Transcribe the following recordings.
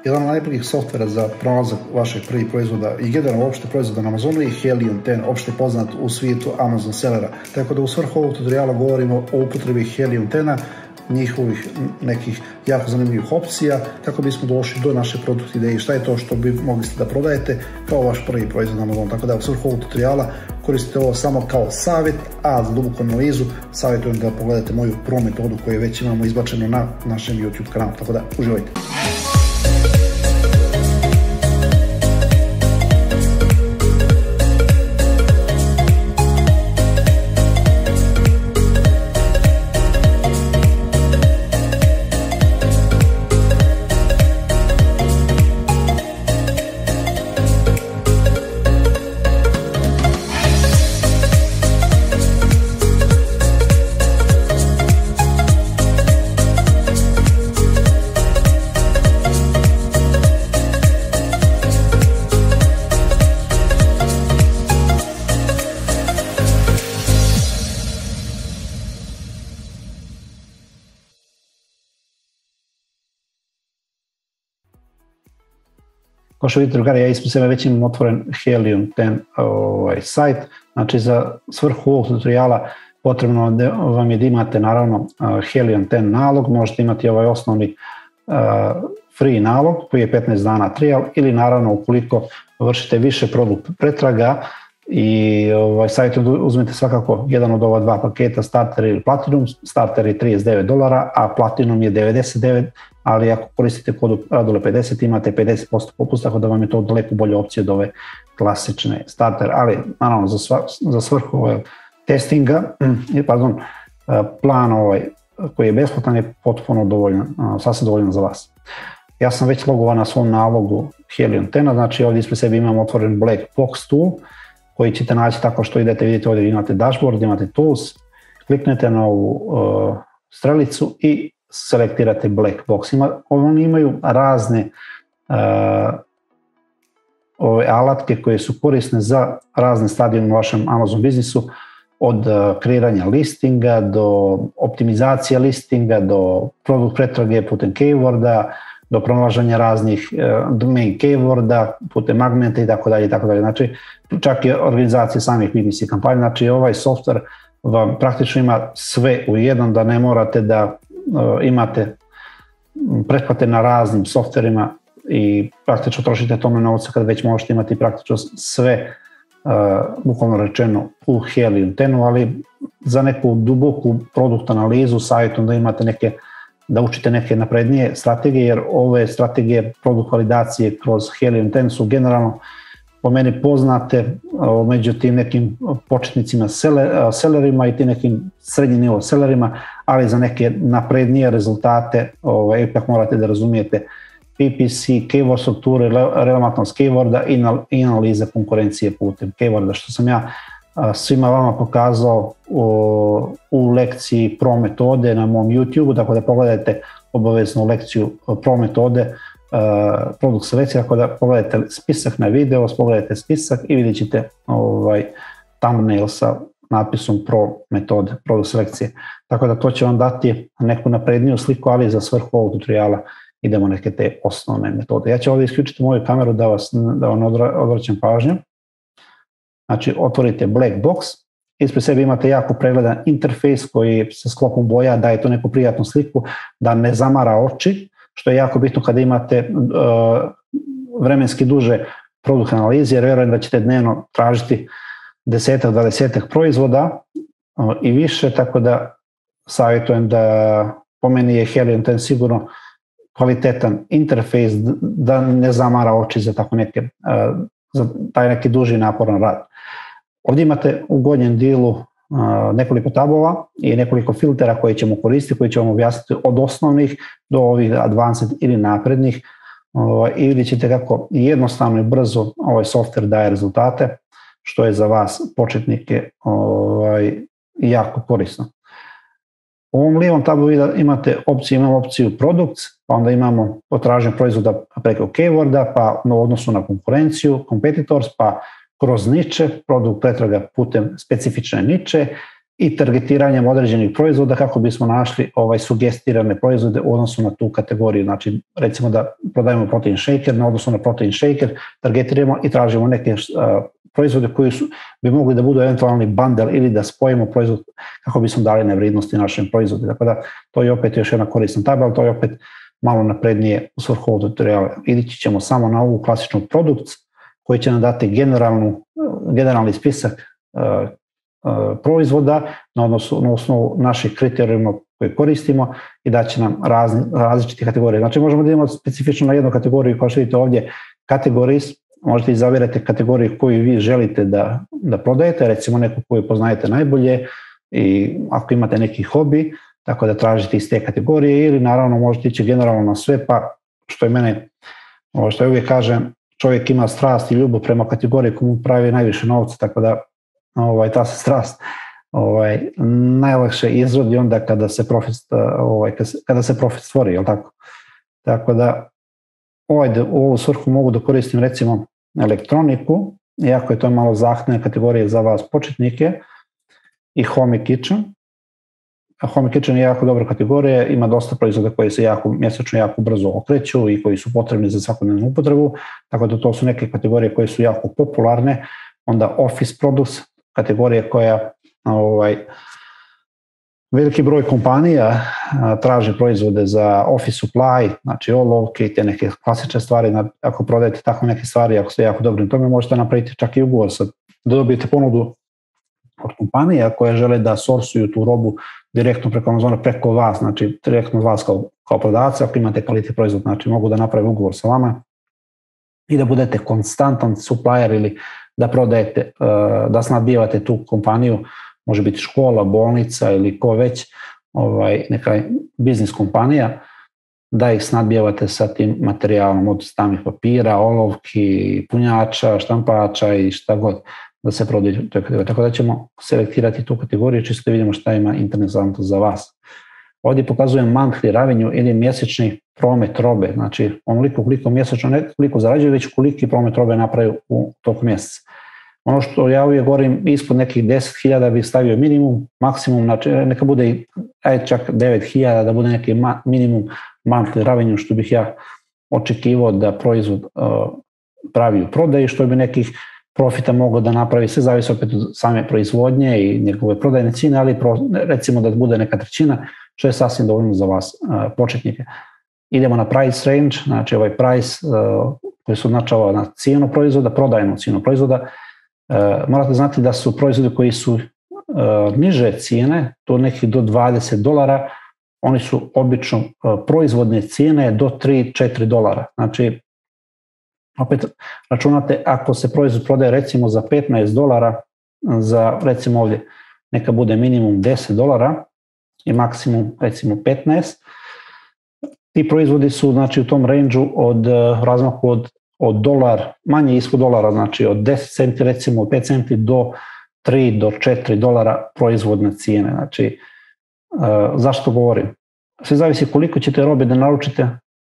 jedan od najboljih softvera za pronalazak vašeg prvih proizvoda i generalno uopšte proizvoda na Amazonu je Helium 10, opšte poznat u svijetu Amazon sellera. Tako da u svrhu ovog tutoriala govorimo o upotrebi Helium 10, njihovih nekih jako zanimljivih opcija, kako bismo došli do naše produkt ideje i šta je to što bi mogli da prodajete kao vaš prvi proizvod na Amazonu. Tako da u svrhu ovog tutoriala koristite ovo samo kao savjet, a za duboku analizu savjetujem da pogledate moju pro metodu koju već imamo izbačenu na našem YouTube kanalu. Tako da uživajte. Kao što vidite, drugari, ja ispred sebe već imam otvoren Helium 10 sajt. Znači, za svrhu ovog tutoriala potrebno vam je da imate naravno Helium 10 nalog, možete imati ovaj osnovni free nalog koji je 15 dana trial, ili naravno ukoliko vršite više produkt pretraga i sajtu uzmete svakako jedan od ova dva paketa, Starter ili Platinum. Starter je $39, a Platinum je 99, ali ako koristite kodu Radule50 imate 50% popusta, tako da vam je to daleko bolja opcija od ove klasične Starter, ali naravno za svrhu testinga, plan koji je besplatan je potpuno dovoljan, sasvim dovoljan za vas. Ja sam već logovan na svom nalogu Helium 10, znači ovdje ispred sebe imam otvoren Black Box tool, koji ćete naći tako što idete, vidite ovdje imate dashboard, imate tools, kliknete na ovu strelicu i selektirate Black Box. Oni imaju razne alatke koje su korisne za razne stadije u vašem Amazon biznisu, od kreiranja listinga do optimizacije listinga, do produkt pretrage putem keyworda, do pronalaženja raznih domain keyworda putem magneta i tako dalje. Znači, čak i organizacije samih PPC kampanja. Znači, ovaj software vam praktično ima sve u jednom, da ne morate da imate pretplate na raznim softverima i praktično trošite tome novca kad već možete imati praktično sve bukvalno rečeno u Helium 10, ali za neku duboku produkt analizu savjetujem da imate da učite neke naprednije strategije, jer ove strategije produkt validacije kroz Helium 10 su generalno po meni poznate među tim nekim početnicima sellerima i tim nekim srednji nivo sellerima, ali za neke naprednije rezultate ipak morate da razumijete PPC, keyword strukture, relevantnost keyworda i analize konkurencije putem keyworda, što sam ja svima vama pokazao u lekciji pro metode na mom YouTube, tako da pogledajte obaveznu lekciju pro metode produkt selekcije, tako da pogledajte spisak na video, pogledajte spisak i vidjet ćete thumbnail sa napisom pro metode, produkt selekcije. Tako da to će vam dati neku napredniju sliku, ali za svrhu ovog tutoriala idemo neke te osnovne metode. Ja ću ovdje isključiti moju kameru da vam odvraćam pažnju. Znači, otvorite Black Box, ispred sebe imate jako pregledan interfejs koji sa sklopom boja daje to neku prijatnu sliku, da ne zamara oči, što je jako bitno kada imate vremenski duže produkt analize, jer vjerujem da ćete dnevno tražiti 10-20 proizvoda i više, tako da savjetujem da po meni je Helium 10 sigurno kvalitetan interfejs da ne zamara oči za taj neki duži naporan rad. Ovdje imate u gornjem dijelu nekoliko tabova i nekoliko filtera koje ćemo koristiti, koji ćemo objasniti od osnovnih do ovih advanced ili naprednih, i vidjet ćete kako jednostavno i brzo ovaj software daje rezultate, što je za vas početnike jako korisno. U ovom lijevom tabu imate opciju Products, pa onda imamo potražnju proizvoda preko keyworda, pa u odnosu na konkurenciju, competitors, pa kroz niče, produkt pretraga putem specifične niče i targetiranjem određenih proizvoda kako bismo našli sugestirane proizvode u odnosu na tu kategoriju. Znači, recimo da prodajemo protein shaker, na odnosu na protein shaker targetiramo i tražimo neke proizvode koji bi mogli da budu eventualni bundle ili da spojimo proizvod kako bismo dali na vrijednosti našem proizvodu. Tako da to je opet još jedna korisna tabela, to je opet malo naprednije u svrhu ovog tutoriala. Ići ćemo samo na ovu klasičnu produkt koji će nam dati generalni spisak proizvoda na osnovu naših kriterijuma koje koristimo i da će nam različite kategorije. Znači možemo da imamo specifično na jednu kategoriju, kao što vidite ovdje, categories, možete izabirati kategoriju koju vi želite da prodajete, recimo neku koju poznajete najbolje i ako imate neki hobi, tako da tražite iz te kategorije ili naravno možete ići generalno na sve, pa što ja uvijek kažem, čovjek ima strast i ljubav prema kategoriji komu pravi najviše novca, tako da ta se strast najlakše izrodi onda kada se profit stvori, jel tako? Tako da u ovu svrhu mogu da koristim recimo elektroniku, iako je to malo zahtevne kategorije za vas početnike, i home i kitchen. Home kitchen je jako dobra kategorija, ima dosta proizvoda koji se mjesečno jako brzo okreću i koji su potrebni za svakodnevnu upotrebu, tako da to su neke kategorije koje su jako popularne. Onda office products, kategorija koja veliki broj kompanija traži proizvode za office supply, znači olovke i te neke klasične stvari. Ako prodajete tako neke stvari, ako ste jako dobri na tome, možete napraviti čak i ugovor da dobijete ponudu od kompanija koje žele da sorsuju tu robu direktno preko Amazona, preko vas, znači direktno od vas kao prodavca. Ako imate kvalitet proizvod, znači mogu da naprave ugovor sa vama i da budete konstantan supplier ili da prodajete, da snabdijevate tu kompaniju, može biti škola, bolnica ili ko već, neka biznis kompanija, da ih snabdijevate sa tim materijalom od stamnih papira, olovki, punjača, štampača i šta god da se prodaju. Tako da ćemo selektirati tu kategoriju, čisto da vidimo šta ima interesantno za vas. Ovdje pokazujem monthly revenue ili mjesečni promet robe, znači onoliko koliko mjesečno, ne koliko zarađuju, već koliki promet robe napravaju u toku mjeseca. Ono što ja uvijek govorim, ispod nekih 10.000 bih stavio minimum, maksimum, znači neka bude čak 9.000 da bude neki minimum monthly revenue, što bih ja očekivao da proizvod pravi u prodaji, što bi nekih profita moglo da napravi, sve zavisi opet od same proizvodnje i njegove prodajne cijene, ali recimo da bude neka trećina, što je sasvim dovoljno za vas početnike. Idemo na price range, znači ovaj price koji se označava na cijenu proizvoda, prodajnu cijenu proizvoda. Morate znati da su proizvodi koji su niže cijene, to nekih do $20, oni su obično proizvodne cijene do $3-4. Znači, opet računate, ako se proizvod prodaje recimo za $15, za recimo ovdje neka bude minimum $10 i maksimum recimo 15, ti proizvodi su znači u tom range-u od razmaku od dolar, manje ispod dolara, znači od 10 centi recimo, od 5 centi do 3 do $4 proizvodne cijene. Znači, zašto govorim? Sve zavisi koliko ćete robe da naručite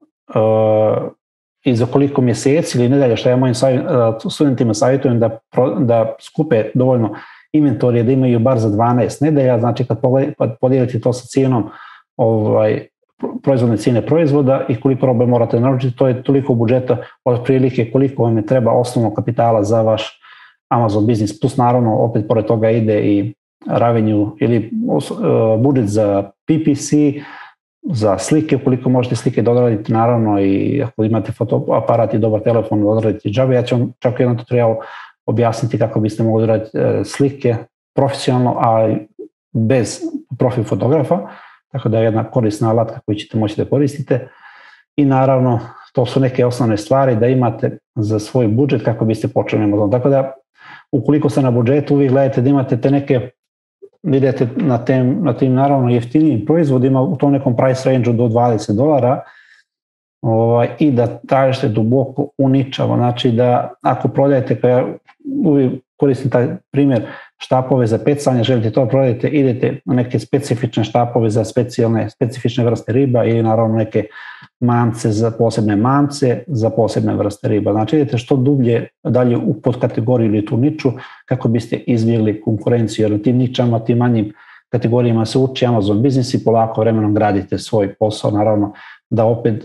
i za koliko mjeseci ili nedelja, što ja mojim studentima savjetujem da skupe dovoljno inventorije, da imaju bar za 12 nedelja, znači kad podijelite to sa cijenom proizvodne cijene proizvoda i koliko robe morate naručiti, to je toliko budžeta od prilike koliko vam je treba osnovnog kapitala za vaš Amazon biznis, plus naravno opet pored toga ide i revenue ili budžet za PPC, za slike, koliko možete slike da odradite, naravno i ako imate fotoaparat i dobar telefon da odradite džabe. Ja ću vam čak jedan tutorial objasniti kako biste mogli odraditi slike profesionalno, a bez profil fotografa, tako da je jedna korisna alatka koju ćete moći da koristite. I naravno, to su neke osnovne stvari da imate za svoj budžet kako biste počeli Amazon. Tako da, ukoliko ste na budžetu, vi gledate da imate te neke, vidite na tim naravno jeftinijim proizvodima u tom nekom price range-u do $20 i da tražite duboko uničavo. Znači da ako prodajete, ja uvijek koristim taj primjer, štapove za pecanje, želite to prodajete, idete na neke specifične štapove za specifične vrste riba ili naravno neke mamce za posebne mamce, za posebne vrste riba. Znači idete što dublje dalje u podkategoriju ili tu niču kako biste izbjegli konkurenciju, jer na tim ničama, tim manjim kategorijama se uči Amazon biznis i polako vremenom gradite svoj posao, naravno da opet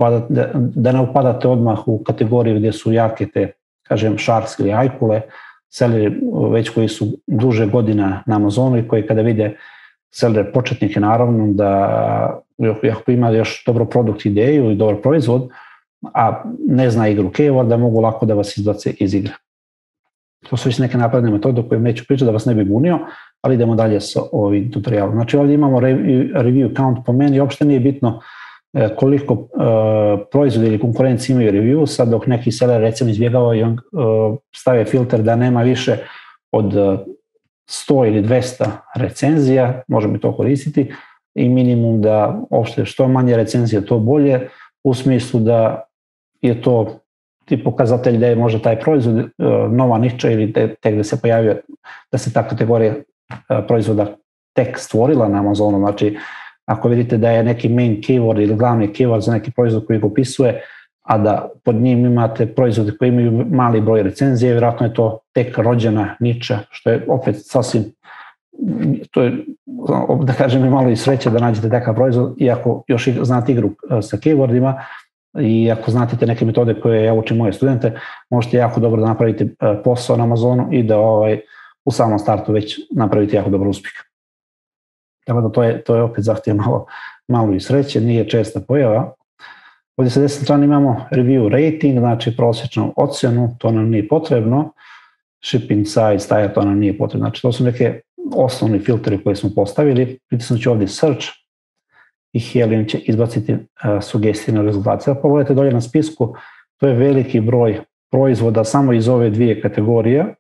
ne upadate odmah u kategoriju gdje su jake te, kažem, sharks ili ajkule, seleri već koji su duže godina na Amazonu i koji kada vide selere početnike, naravno da ako ima još dobro produkt ideju i dobar proizvod, a ne zna igru keyword, da mogu lako da vas izbace iz igre. To su već neke napredne metode o kojim neću pričati da vas ne bi bunio, ali idemo dalje sa ovim tutorijalom. Znači ovdje imamo review count, po meni uopšte nije bitno koliko proizvodi ili konkurenci imaju review, sad dok neki seller recimo izbjegava i on stave filter da nema više od 100 ili 200 recenzija, možemo to koristiti, i minimum da uopšte što manje recenzija to bolje, u smislu da je to ti pokazatelj da je možda taj proizvod nova niča ili tek da se pojavio, da se ta kategorija proizvoda tek stvorila na Amazonu. Znači ako vidite da je neki main keyword ili glavni keyword za neki proizvod koji ga opisuje, a da pod njim imate proizvode koji imaju mali broj recenzije, vjerojatno je to tek rođena niča, što je opet sasvim, to je, da kažem, malo i sreće da nađete takav proizvod, iako još i znate igru sa keywordima i ako znate te neke metode koje ja učim moje studente, možete jako dobro da napravite posao na Amazonu i da u samom startu već napravite jako dobro uspjeh. Tako da to je opet zahtjeva malo i sreće, nije česta pojava. Ovdje sa desne strane imamo review rating, znači prosječnu ocjenu, to nam nije potrebno. Shipping size, to nam nije potrebno. Znači to su neke osnovni filteri koje smo postavili. Pritisnut ću ovdje search i Helium će izbaciti sugestije na rezultate. Sada pogledajte dolje na spisku, to je veliki broj proizvoda samo iz ove dvije kategorije.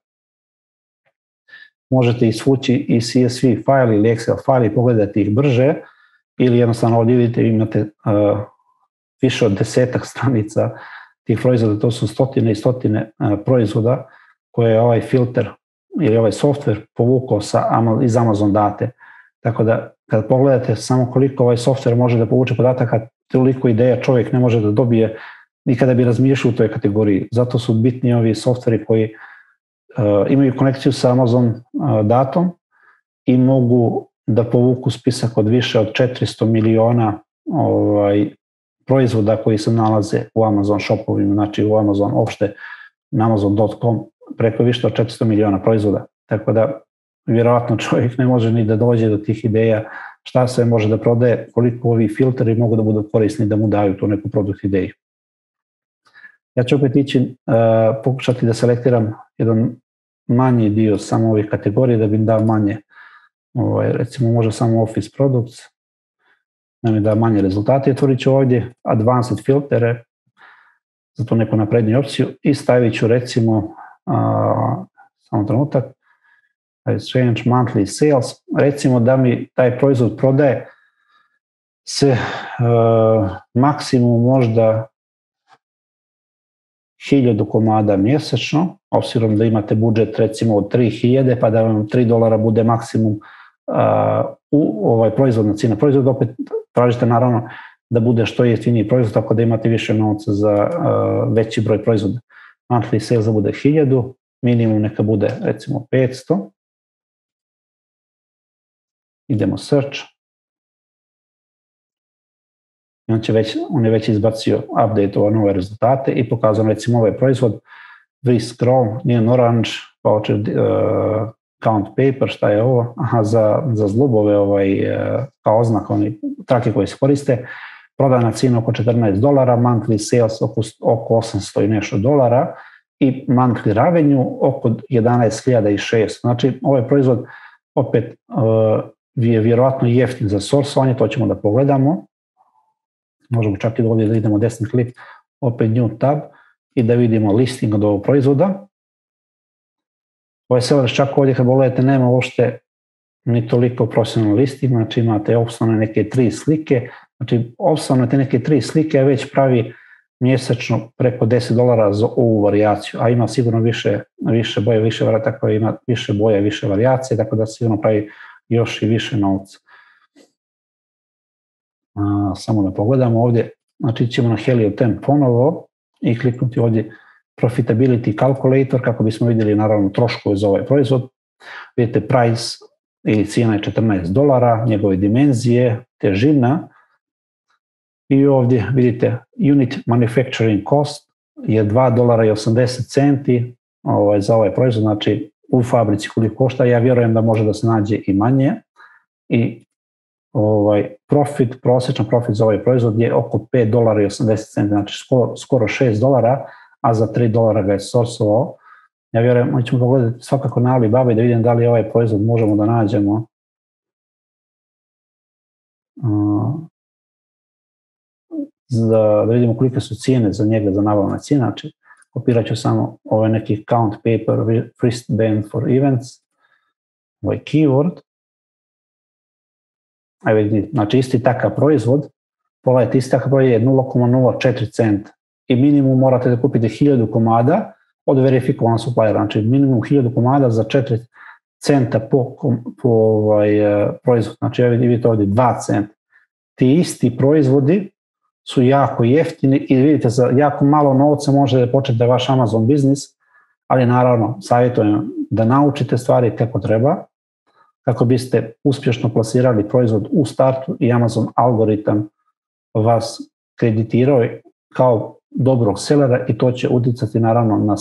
Možete isvući i CSV file ili Excel file i pogledati ih brže, ili jednostavno ovdje vidite imate više od 10 stranica tih proizvoda, to su stotine i stotine proizvoda koje je ovaj filter ili ovaj software povukao iz Amazon date. Tako da kad pogledate samo koliko ovaj software može da povuče podataka, toliko ideja čovjek ne može da dobije ni kada bi razmišljao u toj kategoriji. Zato su bitni ovi softveri koji imaju konekciju sa Amazon datom i mogu da povuku spisak od više od 400 miliona proizvoda koji se nalaze u Amazon shopovima, znači u Amazon opšte na Amazon.com preko više od 400 miliona proizvoda. Tako da vjerojatno čovjek ne može ni da dođe do tih ideja šta sve može da prodaje, koliko ovi filteri mogu da budu korisni da mu daju tu neku produkt ideju. Ja ću opet ići, pokušati da selektiram jedan manji dio samo ovih kategorije da bi im dao manje, recimo može samo Office Products, da mi da manje rezultate. Otvorit ću ovdje Advanced filtere za tu neku napredniju opciju i stavit ću recimo, samo trenutak, Change Monthly Sales, recimo da mi taj proizvod prodaje se maksimum možda 1000 komada mjesečno, obzirom da imate budžet recimo od 3000, pa da vam $3 bude maksimum proizvodna cijena proizvoda, opet tražite naravno da bude što jeftiniji proizvod, tako da imate više novca za veći broj proizvoda. Monthly sales da bude 1000, minimum neka bude recimo 500. Idemo search. On je već izbacio update ove nove rezultate i pokazao recimo ovaj proizvod Whisk Roll, Neon Orange, voucher count paper, šta je ovo? Aha, za zlubove kao oznaka, oni trake koje se koriste, prodajna cijena oko $14, monthly sales oko 800 i nešto dolara i monthly revenue oko 11.600. Znači ovaj proizvod opet je vjerojatno jeftin za sourcovanje, to ćemo da pogledamo. Možemo čak i ovdje da idemo desni klik, opet new tab i da vidimo listing od ovog proizvoda. Ovaj seller čak ovdje kad pogledate nema uopšte ni toliko profesionalni listing, znači imate opslovne neke 3 slike, znači opslovne te neke 3 slike već pravi mjesečno preko $10 za ovu varijaciju, a ima sigurno više boje, više varijata koja ima više boje, više varijacije, tako da sigurno pravi još i više novca. Samo da pogledamo ovdje, znači ćemo na Helio 10 ponovo i kliknuti ovdje Profitability Calculator kako bismo vidjeli naravno troškove za ovaj proizvod. Vidite price ili cijena je $14, njegove dimenzije, težina i ovdje vidite unit manufacturing cost je $2.80 za ovaj proizvod, znači u fabrici koliko košta, ja vjerujem da može da se nađe i manje i prosječan profit za ovaj proizvod je oko $5.80, znači skoro $6, a za $3 ga je sourcovao. Ja vjerujem, mi ćemo pogledati svakako na Alibaba i da vidim da li ovaj proizvod možemo da nađemo. Da vidimo kolike su cijene za njega, za nabavne cijene. Znači, kopirat ću samo ovaj neki count paper, wristband for events, ovaj keyword. Znači, isti takav proizvod, pogledajte, isti takav proizvod je 0,04 centa i minimum morate da kupite 1000 komada od verifikovanog suppliera, znači minimum 1000 komada za 4 centa po proizvod, znači vidite ovdje 2 centa. Ti isti proizvodi su jako jeftini i vidite za jako malo novca možete početi da je vaš Amazon biznis, ali naravno savjetujem da naučite stvari kako treba, kako biste uspješno plasirali proizvod u startu i Amazon algoritam vas kreditirao kao dobrog sellera i to će utjecati naravno na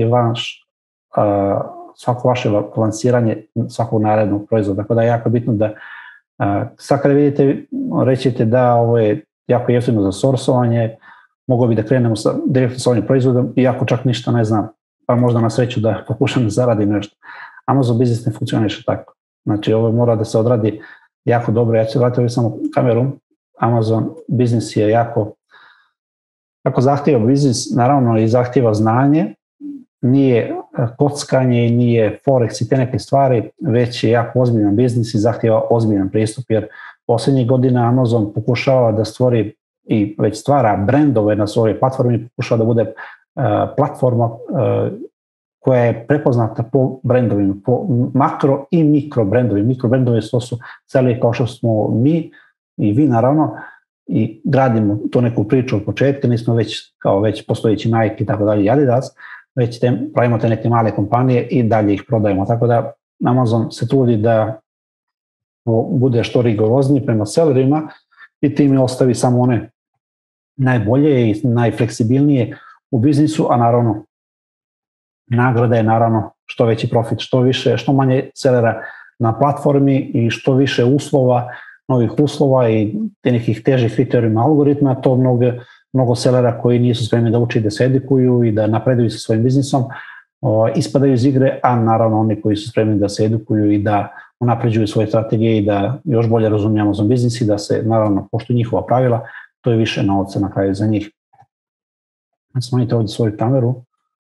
svako vaše lansiranje svakog narednog proizvoda. Tako da je jako bitno da sad kada vidite, rećete da ovo je jako jeftino za sourcovanje, mogao bi da krenemo direktno sa ovim proizvodom, iako čak ništa ne znam, pa možda na sreću da pokušam da zaradim nešto. Amazon biznis ne funkcioniše tako. Znači ovo mora da se odradi jako dobro. Ja ću vratiti ovdje samo kameru. Amazon biznis je jako zahtjeva biznis, naravno i zahtjeva znanje, nije kockanje, nije forex i te neke stvari, već je jako ozbiljan biznis i zahtjeva ozbiljan pristup, jer posljednjih godina Amazon pokušava da stvori i već stvara brendove na svojoj platformi, pokušava da bude platforma koja je prepoznata po brendovima, po makro i mikro brendovima. Mikro brendovi to su celi kao što smo mi i vi naravno, i gradimo tu neku priču od početka, nismo već postojeći Nike i tako dalje, Adidas, već pravimo te neke male kompanije i dalje ih prodajemo. Tako da Amazon se trudi da bude što rigorozniji prema sellerima i tim ostavi samo one najbolje i najfleksibilnije u biznisu, a naravno nagrada je naravno što veći profit, što manje sellera na platformi i što više novih uslova i te nekih težih kriterijima algoritma, to mnogo sellera koji nisu spremni da uče i da se edukuju i da napreduju sa svojim biznisom, ispadaju iz igre, a naravno oni koji su spremni da se edukuju i da unapređuju svoje strategije i da još bolje razumiju Amazon biznis i da se naravno poštuju njihova pravila, to je više novca na kraju za njih. Smanjite ovdje svoju kameru.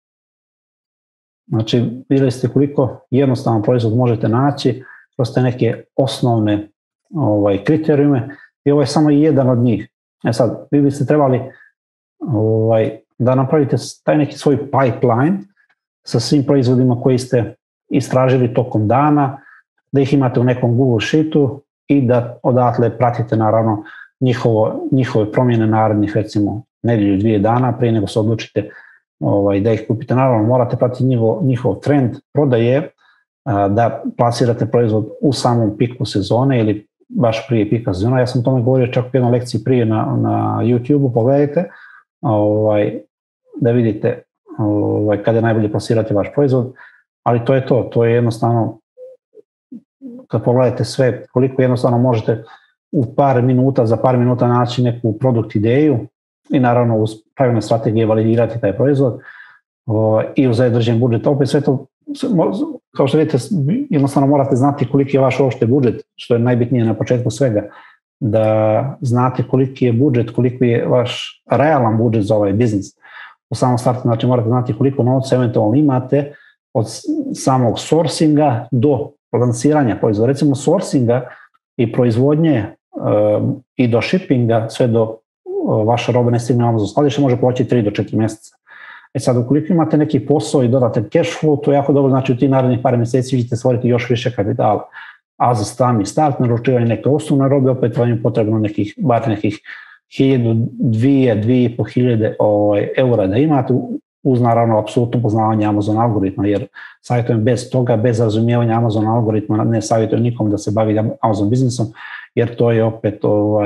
Znači, vidjeli ste koliko jednostavan proizvod možete naći kroz te neke osnovne kriterijume i ovo je samo jedan od njih. Sad, vi biste trebali da napravite taj neki svoj pipeline sa svim proizvodima koji ste istražili tokom dana, da ih imate u nekom Google Sheetu i da odatle pratite naravno njihove promjene narednih recimo nedjelju 2 dana prije nego se odlučite da ih kupite. Naravno morate pratiti njihov trend prodaje, da plasirate proizvod u samom piku sezone ili baš prije pika sezona. Ja sam o tome govorio čak u jednoj lekciji prije na YouTube-u, pogledajte da vidite kada je najbolje plasirati vaš proizvod, ali to je to je jednostavno, kad pogledate sve, koliko jednostavno možete za par minuta naći neku produkt ideju i naravno uz pravilne strategije validirati taj proizvod i uz određen budžet. Opet sve to, kao što vidite, jednostavno morate znati koliki je vaš uopšte budžet, što je najbitnije na početku svega, da znate koliki je budžet, koliki je vaš realan budžet za ovaj biznis. U samom startu, znači morate znati koliko novca eventualno imate od samog sourcinga do lansiranja proizvoda. Recimo sourcinga i proizvodnje i do shippinga, sve do vaša roba ne stigne na Amazon skladište, može proći 3 do 4 mjeseca. Sad, ukoliko imate neki posao i dodate cash flow, to je jako dobro, znači u ti narednih par mjeseci vi ćete stvoriti još više kapitala. A za sami start, naručivanje neke osnovne robe, opet vam je potrebno bar nekih 1000, 2.500 eura da imate, uz naravno apsolutno poznavanje Amazon algoritma, jer savjetujem bez toga, bez razumijevanja Amazon algoritma, ne savjetujem nikom da se bavi Amazon biznisom, jer to je opet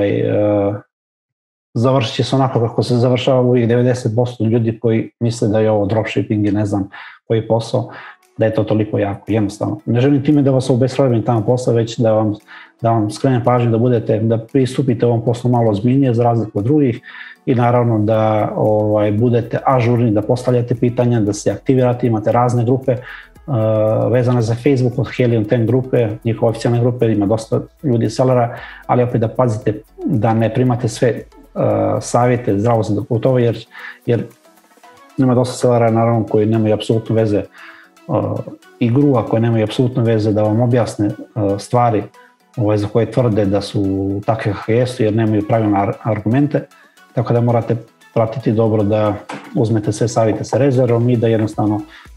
završit će se onako kako se završava uvijek 90% ljudi koji misle da je ovo dropshipping i ne znam koji posao, da je to toliko jako jednostavno. Ne želim time da vas obeshrabrim tamo posao, već da vam skrenem pažnju da pristupite ovom poslu malo ozbiljnije za razliku od drugih i naravno da budete ažurni, da postavljate pitanja, da se aktivirate, imate razne grupe vezane za Facebook od Helium 10 grupe, njihove oficijalne grupe, ima dosta ljudi sellera, ali opet da pazite da ne primate sve savjete zdravo za gotovo, jer ima dosta sellera naravno koji nemaju apsolutno veze i grua koje nemaju apsolutno veze da vam objasne stvari za koje tvrde da su takve kakve jesu jer nemaju pravilne argumente, tako da morate pratiti dobro da uzmete sve savjete sa rezervom i da jednostavno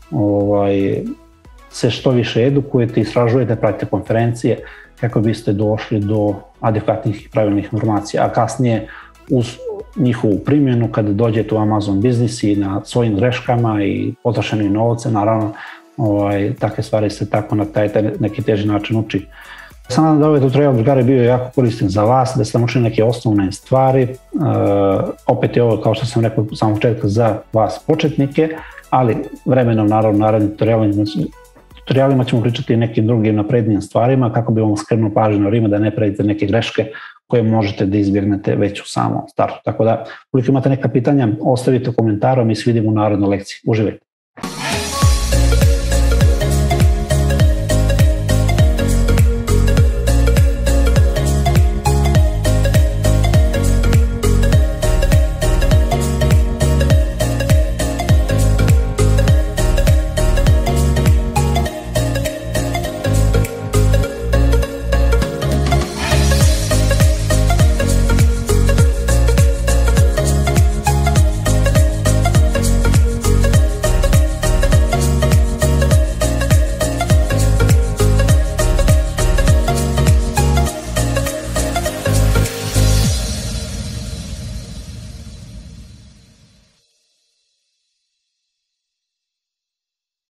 se što više edukujete, istražujete, pratite konferencije kako biste došli do adekvatnih i pravilnih informacija, a kasnije uz njihovu primjenu kada dođete u Amazon biznis i na svojim greškama i potrošenim novcem, naravno takve stvari se tako na taj neki teži način uči. Sam nadam da ovaj tutorial drugari bio jako koristan za vas, da ste naučili neke osnovne stvari. Opet je ovo, kao što sam rekao u samom početku, za vas početnike, ali vremenom naravno narednim tutorialima ćemo pričati o nekim drugim naprednijim stvarima kako bi vam skrenuo pažnju na vrijeme da ne pravite neke greške koje možete da izbjegnete već u samom startu. Tako da, ukoliko imate neka pitanja, ostavite u komentaru, mi se vidimo u narednoj lekciji. Uživajte!